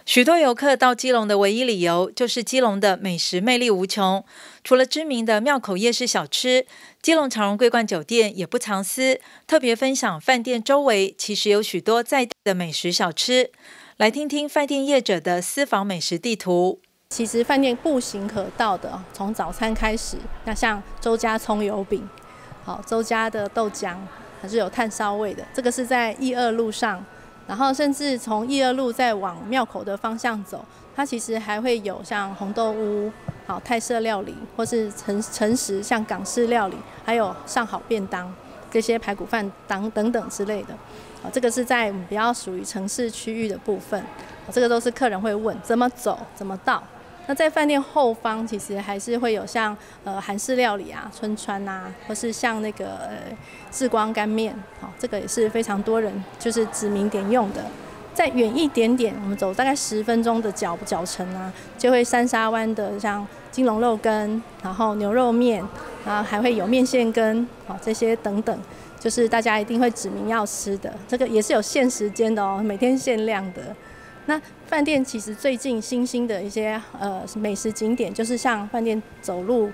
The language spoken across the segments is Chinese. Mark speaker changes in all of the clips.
Speaker 1: 许多游客到基隆的唯一理由，就是基隆的美食魅力无穷。除了知名的庙口夜市小吃，基隆长荣桂冠酒店也不藏私，特别分享饭店周围其实有许多在地的美食小吃。来听听饭店业者的私房美食地图。
Speaker 2: 其实饭店步行可到的，从早餐开始，那像周家葱油饼，周家的豆浆，还是有炭烧味的，这个是在义二路上。然后甚至从义二路再往庙口的方向走，它其实还会有像红豆屋、泰式料理，或是诚实像港式料理，还有上好便当这些排骨饭等等之类的。这个是在我们比较属于城市区域的部分，这个都是客人会问怎么走怎么到。那在饭店后方其实还是会有像韩式料理啊、春川啊，或是像那个志光干面，这个也是非常多人就是指名点用的。再远一点点，我们走大概10分钟的脚程啊，就会三沙湾的像金龙肉羹，然后牛肉面，然后还会有面线羹，这些等等，就是大家一定会指名要吃的。这个也是有限时间的哦，每天限量的。那饭店其实最近新兴的一些美食景点，就是像饭店走路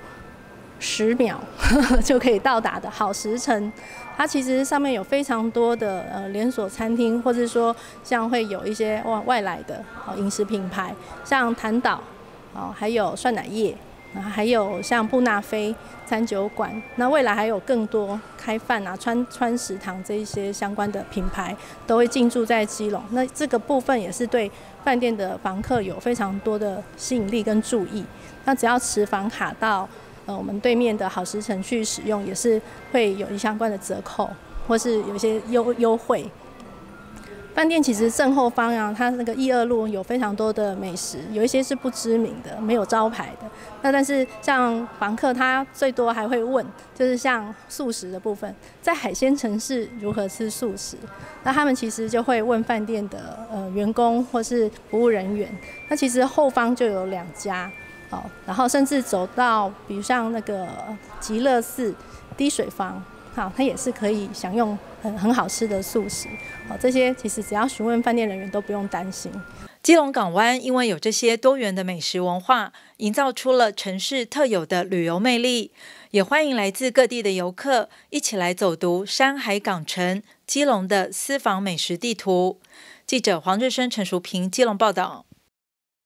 Speaker 2: 10秒就可以到达的好食城，它其实上面有非常多的连锁餐厅，或者说像会有一些外来的饮食品牌，像潭岛，还有涮奶业，还有像布纳菲餐酒馆，那未来还有更多开饭啊、川食堂这一些相关的品牌都会进驻在基隆。那这个部分也是对饭店的房客有非常多的吸引力跟注意。那只要持房卡到我们对面的好食城去使用，也是会有相关的折扣，或是有一些优惠。饭店其实正后方啊，它那个义二路有非常多的美食，有一些是不知名的、没有招牌的。那但是像房客他最多还会问，就是像素食的部分，在海鲜城市如何吃素食？那他们其实就会问饭店的员工或是服务人员。那其实后方就有2家，然后甚至走到比如像那个极乐寺滴水坊。它也是可以享用很好吃的素食，这些其实只要询问饭店人员都不用担心。
Speaker 1: 基隆港湾因为有这些多元的美食文化，营造出了城市特有的旅游魅力，也欢迎来自各地的游客一起来走读山海港城基隆的私房美食地图。记者黄日升、陈淑平基隆报道。